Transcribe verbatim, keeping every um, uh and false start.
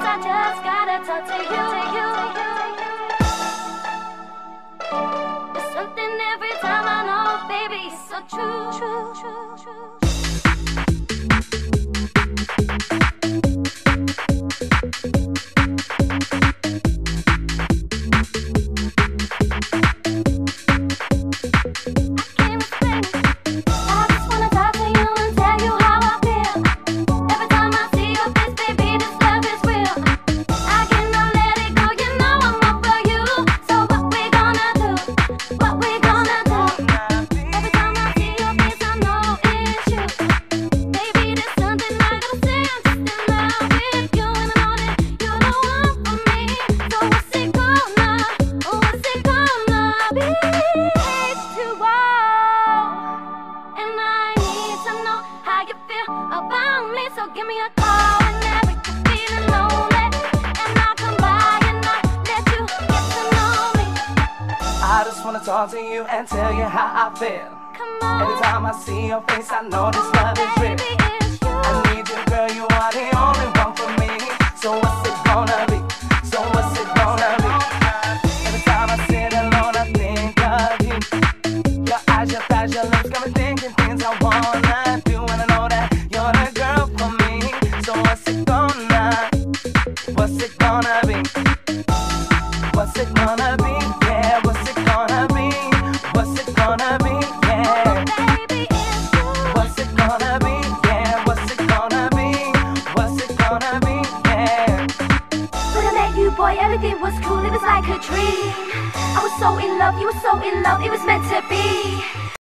I just gotta talk to you. There's something every time I know, baby, it's so true, true, true, true. So give me a call whenever you're feeling lonely, and I'll come by and I'll let you get to know me. I just wanna talk to you and tell you how I feel. Come on. Every time I see your face, I know this love is real. Baby, it's you. I need you, girl, you are the only one for me. So what's it gonna be? So what's it gonna be? Every time I sit alone, I think of you. Your eyes, your thighs, your lips got me thinking things I wanna do, and I know that you're the girl for me. So what's it gonna, what's it gonna be? What's it gonna be? Yeah, what's it gonna be? What's it gonna be? Yeah. Baby, it's you. What's it gonna be? Yeah, what's it gonna be? What's it gonna be? Yeah. When I met you, boy, everything was cool, it was like a dream. I was so in love, you were so in love, it was meant to be.